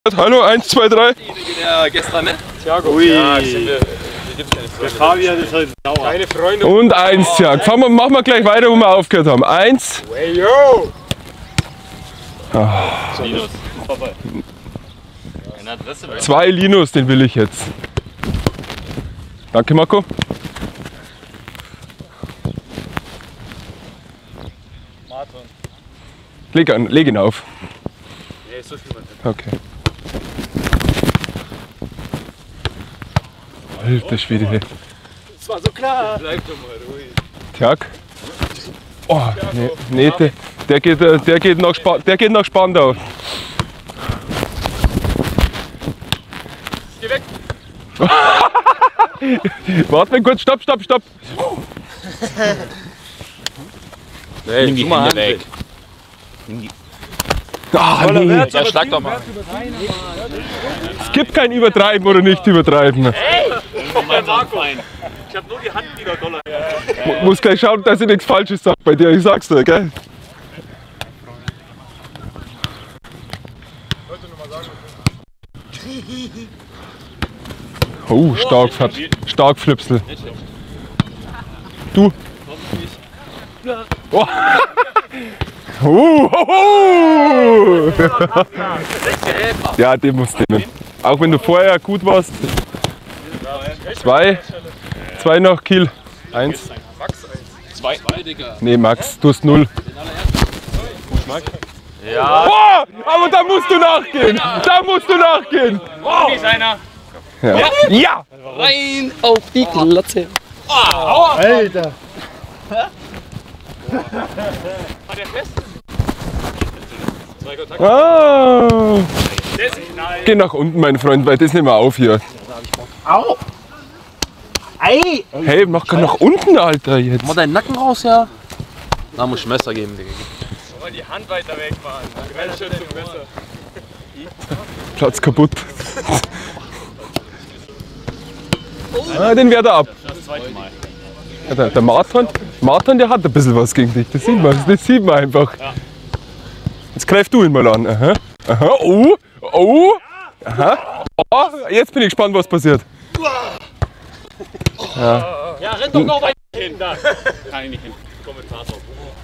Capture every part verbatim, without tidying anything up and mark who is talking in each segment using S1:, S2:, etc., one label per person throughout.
S1: Hallo, eins, zwei, drei.
S2: Der gestern, ne?
S3: Thiago.
S2: Ui. Ja, stimmt, wir, wir gibt's keine Freunde.
S3: Der Fabian ist heute sauer.
S2: Keine Freunde.
S1: Und eins, Thiago. Fangen wir, machen wir gleich weiter, wo wir aufgehört haben. Eins.
S2: Hey, yo!
S1: Oh.
S3: Linus, vorbei. Eine Adresse weg.
S1: Zwei Linus, den will ich jetzt. Danke, Marco.
S3: Martin.
S1: Leg, an, leg ihn auf.
S2: Nee, so viel weiter.
S1: Okay. Alter Schwede. Hey.
S2: Das war so klar. Bleib doch mal ruhig.
S1: Tjag. Oh, nee, nee der, der, geht, äh, der, geht nach Spa der geht nach Spandau.
S2: Geh weg.
S1: Warte mal kurz, stopp, stopp, stopp.
S2: Nee,
S3: Nimm die Hände weg.
S1: Ah, nee.
S2: Ja, schlag doch mal.
S1: Es gibt kein Übertreiben oder nicht übertreiben.
S3: Marco.
S2: Ich hab nur die Hand wieder Dollar.
S1: Mu- Muss gleich schauen, dass ich nichts Falsches sage bei dir, ich sag's dir, gell? Oh, stark, Fab. Stark Flipsel. Du. Oh. Uh, hoho. Ja, den musst du nehmen. Auch wenn du vorher gut warst. Zwei. Zwei nach Kiel. Eins.
S2: Zwei. Zwei, Digga.
S1: Nee, Max, du hast null.
S2: Ja.
S1: Oh, aber da musst du nachgehen. Da musst du nachgehen.
S2: Oh. Ist einer.
S1: Ja. Ja.
S4: Rein auf die Glotze.
S3: Alter.
S2: Hat er fest? Zwei Kontakte.
S1: Ah.
S2: Der ist nicht nein.
S1: Geh nach unten, mein Freund, weil das nehmen wir auf hier.
S3: Au! Ei!
S1: Hey, mach gar nach unten, Alter, jetzt.
S4: Mach deinen Nacken raus, ja. Da muss ich Messer geben, Digga.
S2: Wollen die Hand weiter weg machen. Grenzschutz und Messer.
S1: Platz kaputt. Ah, den wehrt er ab.
S3: Das zweite Mal.
S1: Ja, der, der Martin, Martin, der hat ein bisschen was gegen dich. Das sieht man, das sieht man einfach. Jetzt greif du ihn mal an. Aha. Aha. Oh. Oh. Aha. Oh. Jetzt bin ich gespannt, was passiert. Ja.
S2: Ja, renn doch noch weiter hin. Da. Kann ich nicht hin. Kommentator.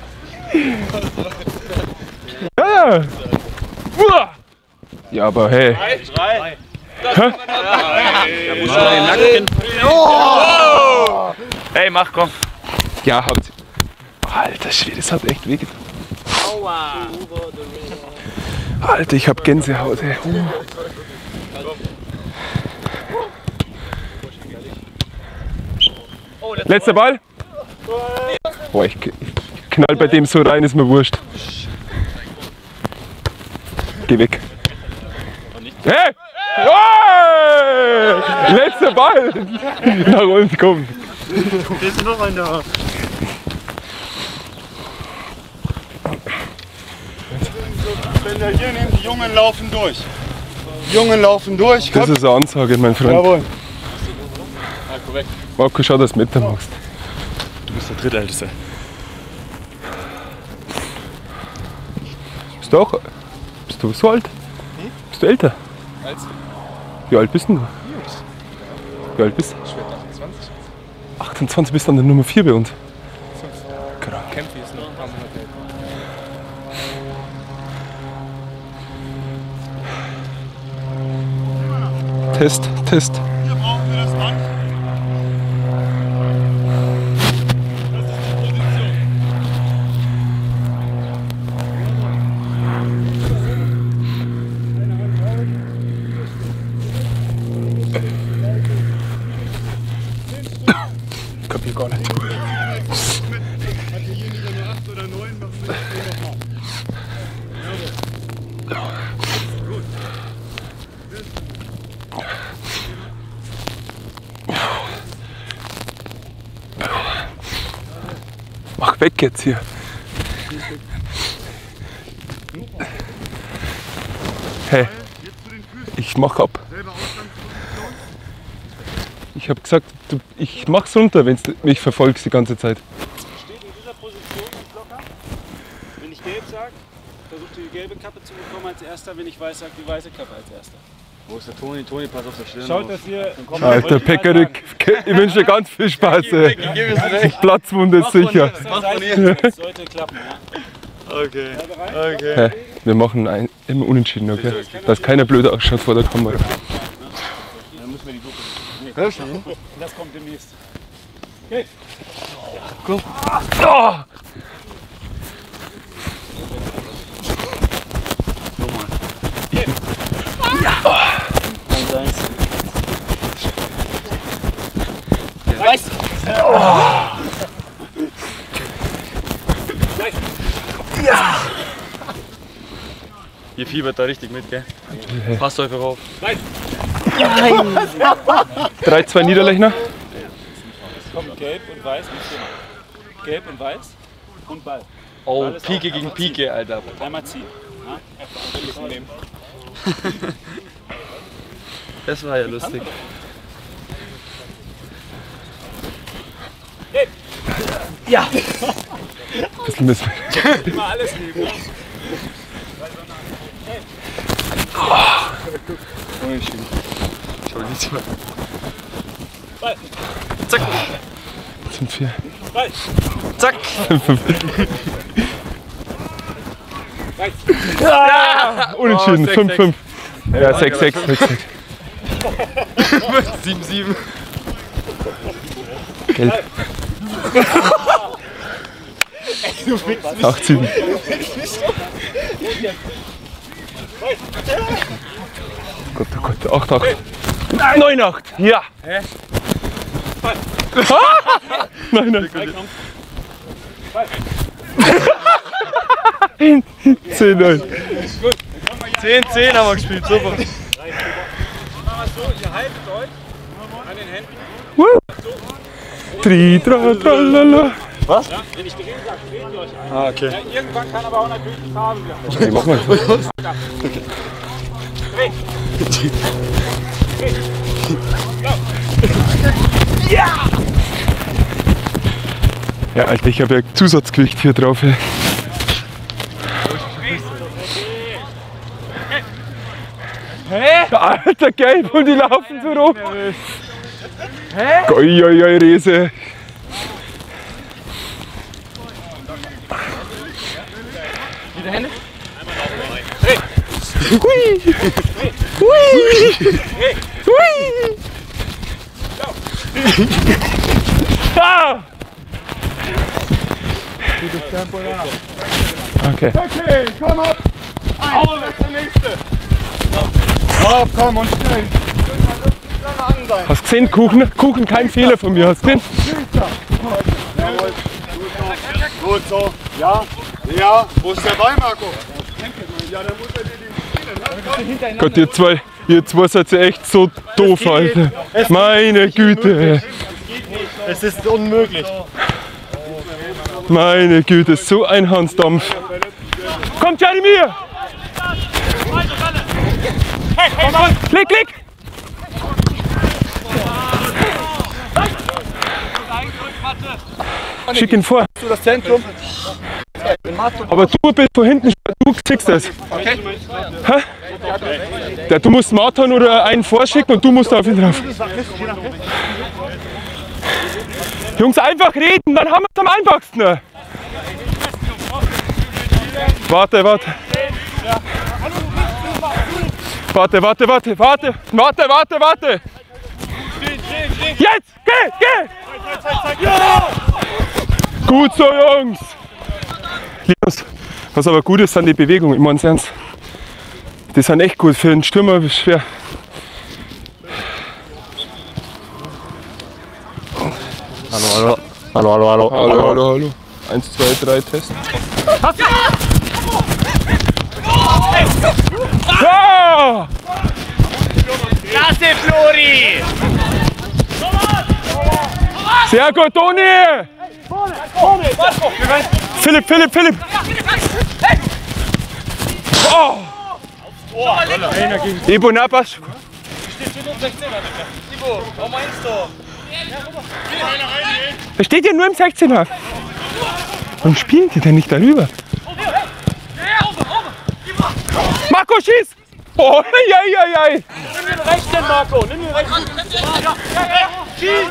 S1: Ja, ja. Uah. Ja, aber hey.
S2: Drei. Drei.
S1: Hä?
S2: Da muss man den Nacken. Oh. Hey, mach, komm.
S1: Ja, haut. Alter Schwede, das hat echt wehgetan.
S2: Aua.
S1: Alter, ich hab Gänsehaut. Ey. Uh. Letzter Ball. Boah, ich, ich knall bei dem so rein, ist mir wurscht. Geh weg. Hey! Oh! Letzter Ball! Nach uns kommt.
S3: Da ist noch einer. Wenn hier nehmen, die Jungen laufen durch. Die Jungen laufen durch.
S1: Das ist eine Ansage, mein Freund.
S3: Jawohl.
S1: Marco, schau, dass du mitmachst.
S3: Du bist der Drittälteste.
S1: Bist du auch. Bist du so alt? Bist du älter? Wie alt bist denn du? Wie alt bist du?
S2: Ich werde achtundzwanzig.
S1: achtundzwanzig bist du an der Nummer vier bei uns. Genau.
S2: Kämpfe ist noch ein paar Monate älter.
S1: Test, Test.
S3: Hier brauchen wir das Band. Das ist die Position.
S1: Ich kapier gar nicht.
S3: Hat derjenige nur acht oder neun, machen wir das nochmal. Gut.
S1: Mach weg jetzt hier. Hey, ich mach ab.
S3: Selber Ausgangsposition.
S1: Ich hab gesagt, du, ich mach's runter, wenn du mich verfolgst die ganze Zeit.
S3: Steht in dieser Position locker. Wenn ich gelb sage, versucht ihr
S5: gelbe Kappe zu bekommen als erster, wenn ich weiß, sagt die weiße Kappe als erster.
S3: Wo ist der Toni? Toni, pass auf der Stirn.
S5: Schaut, dass ihr...
S1: Alter Pekarik, ich wünsche dir ganz viel Spaß. Ey. Platzwunde ist sicher.
S5: Das sollte klappen, ja.
S3: Okay. Okay.
S1: Ja, wir machen ein, immer unentschieden, okay? Dass keiner blöd ausschaut vor der Kamera.
S5: Dann müssen wir die Gruppe nehmen. Das kommt demnächst. Okay.
S1: Oh. Ja.
S5: Weiß.
S2: Ja! Ihr fiebert da richtig mit, gell? Passt euch auf.
S1: drei zwei Niederlechner.
S5: Es kommt gelb und weiß. Gelb und weiß und Ball.
S2: Oh, Pike gegen Pike, Alter.
S5: Einmal ziehen. Ja?
S2: Das war ja lustig.
S5: Ja!
S1: Bisschen müssen wir.
S5: Immer alles nehmen. Ja?
S2: Schau nicht mal.
S5: Ball.
S2: Zack!
S1: Sind vier.
S5: Ball.
S2: Zack!
S1: Ja! Unentschieden, fünf fünf. Ja, sechs sechs.
S2: sieben sieben.
S1: Gelb. acht sieben. Gott, oh Gott, acht acht. neun acht. Ja.
S2: Hä?
S1: neun acht. zehn neun.
S2: zehn zehn haben wir gespielt, super.
S5: Machen wir es so, ihr haltet euch an den Händen.
S1: Woo. Tri, tra, tra, la, la.
S5: Was? Ja, wenn ich drehen sage, drehen ihr euch ein.
S2: Ah, okay.
S5: Ja, irgendwann kann aber auch natürlich die Farbe wieder.
S1: Okay, mach mal.
S5: Dreh! Dreh!
S1: Ja, Alter, ich habe ja Zusatzgewicht hier drauf. Ey.
S5: Hä?
S1: Alter, gelb und die laufen so rum. Hä? Oi, oi, oi, Rese.
S5: Wieder Hände?
S1: Hui! Hui! Hui! Ah! Okay.
S3: Okay, komm ab! Ein, das ist der nächste! Ab, komm und schnell!
S1: Hast du gesehen? Kuchen, Kuchen, kein Fehler von mir. Hast du gesehen?
S3: Jawohl. Gut so. Ja? Ja. Wo ist der Ball, Marco? Ja, dann muss er dir den spielen. Ne?
S1: Gott, ihr zwei, ihr zwei seid ja echt so doof, Alter. Meine Güte.
S3: Es ist unmöglich.
S1: Meine Güte, so ein Hansdampf. Kommt, Jaromir! Klick, klick! Schick ihn vor.
S4: Du das Zentrum.
S1: Aber du bist von hinten, du kriegst das.
S4: Okay.
S1: Hä? Ja, du musst Martin oder einen vorschicken und du musst auf ihn drauf. Jungs, einfach reden, dann haben wir es am einfachsten. Warte, warte. Warte, warte, warte, warte, warte, warte, warte. Jetzt, geh, geh. Ja! Gut so, Jungs. Was aber gut ist, sind die Bewegungen, ich mein's ernst. Die sind echt gut, für einen Stürmer ist schwer.
S4: Hallo, hallo. Hallo, hallo, hallo.
S1: Hallo, hallo, hallo. Eins, zwei, drei, Test. Ja!
S5: Klasse, Flori!
S1: Sehr gut, Toni! Philipp, Philipp, Philipp! Oh! Ibo, na, passt.
S5: Ivo, was meinst du?
S1: Da steht ja nur im sechzehner. Warum spielen die denn nicht darüber? Marco, schieß! Oh, ei, ei, ei.
S5: Nimm den rechten, Marco, nimm den rechten. Ja, ja, ja, schieß!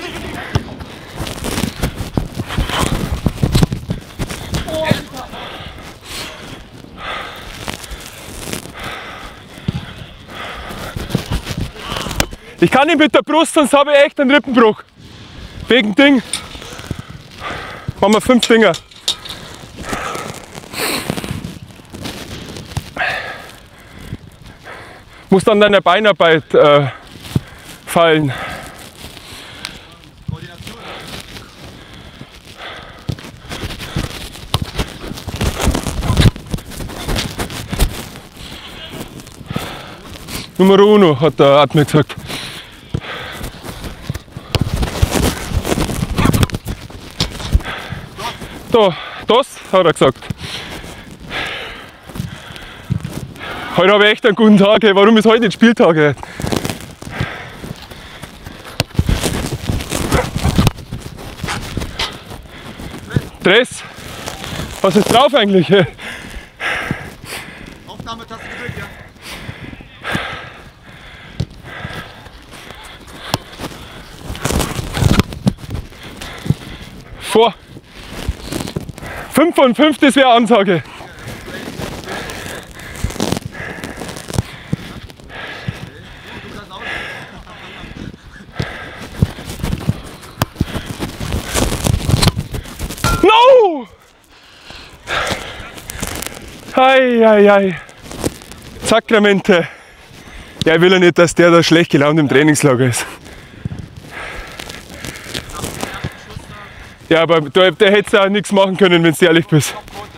S1: Ich kann nicht mit der Brust, sonst habe ich echt einen Rippenbruch. Wegen Ding. Machen wir fünf Dinger. Muss dann deine Beinarbeit äh, fallen. Nummer uno, hat der Atme gesagt. Da, das hat er gesagt. Heute habe ich echt einen guten Tag. Ey. Warum ist heute nicht Spieltag? Ey? Dress? Was ist drauf eigentlich? Ey?
S3: Aufnahmetaste gedrückt, ja.
S1: Vor. fünf von fünf, das wäre Ansage. No! Ei, ei, ei. Sakramente. Ja, ich will ja nicht, dass der da schlecht gelaunt im Trainingslager ist. Ja, aber da, da hättest du auch nichts machen können, wenn du ehrlich bist.